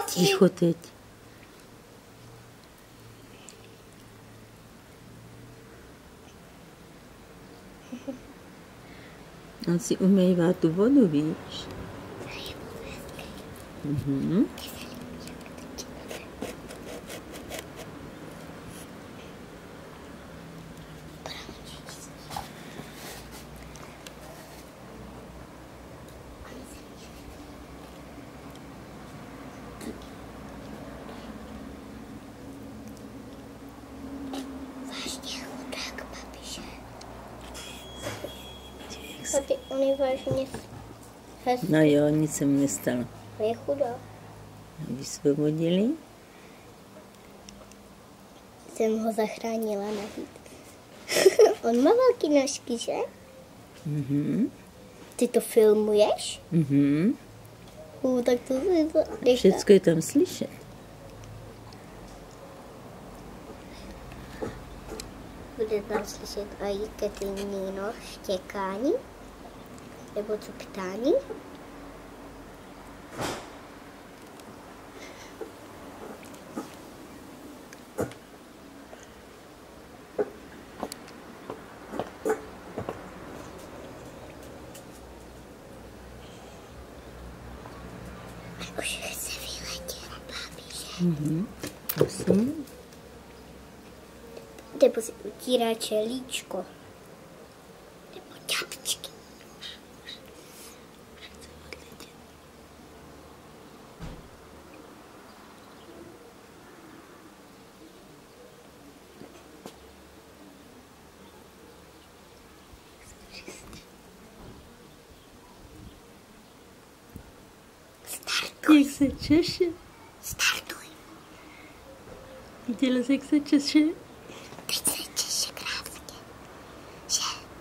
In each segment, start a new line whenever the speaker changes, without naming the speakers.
Ticho teď. On si umývá tu vodu, víš? Mhm.
Papi, on je vážně hezký.
No jo, nic se mu nestalo.
Je chudá.
Vysvobodili?
Jsem ho zachránila navíc. On má velký nožky, že?
Mhm.
Ty to filmuješ?
Mhm.
Tak to si to...
Všecko je tam slyšet.
Bude tam slyšet i Kateřino štěkání, nebo cupitání. Už chce vyletět, babiče.
Mhm. Prosím.
Nebo si utírá čelíčko. Nebo ťapčky. Startuj.
Jak se češe?
Startuj.
Viděla jsi, jak se češe?
Teď se češe krásně. Že?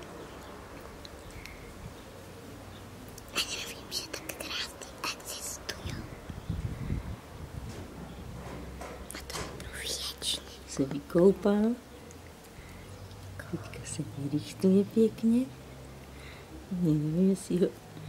Ani nevím, že tak krásně existují. A to budu věčně.
Se vykoupal. Teďka se vyrychtuje pěkně. Nevím, jestli ho